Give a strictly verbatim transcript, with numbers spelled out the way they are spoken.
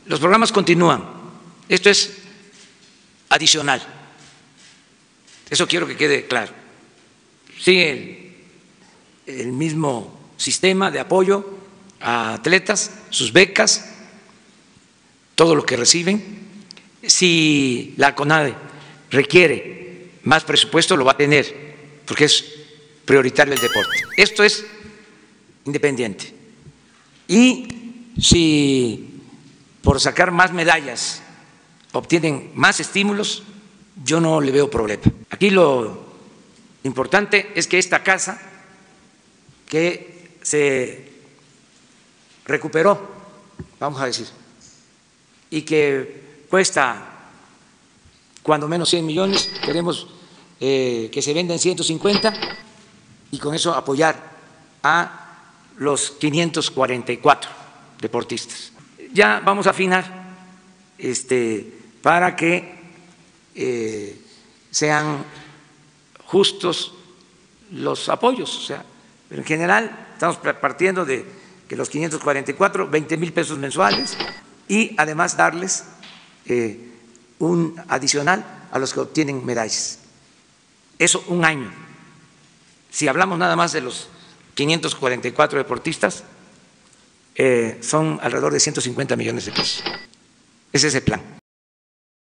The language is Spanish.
Los programas continúan. Esto es adicional. Eso quiero que quede claro. Sigue el, el mismo sistema de apoyo a atletas, sus becas, todo lo que reciben. Si la CONADE requiere más presupuesto, lo va a tener, porque es prioritario el deporte. Esto es independiente. Y si por sacar más medallas obtienen más estímulos, yo no le veo problema. Aquí lo importante es que esta casa, que se recuperó, vamos a decir, y que cuesta cuando menos cien millones, queremos eh, que se venda en ciento cincuenta y con eso apoyar a los quinientos cuarenta y cuatro deportistas. Ya vamos a afinar este, para que eh, sean justos los apoyos, o sea, pero en general estamos partiendo de que los quinientos cuarenta y cuatro, veinte mil pesos mensuales y además darles eh, un adicional a los que obtienen medallas. Eso un año. Si hablamos nada más de los quinientos cuarenta y cuatro deportistas, eh, son alrededor de ciento cincuenta millones de pesos. Ese es el plan.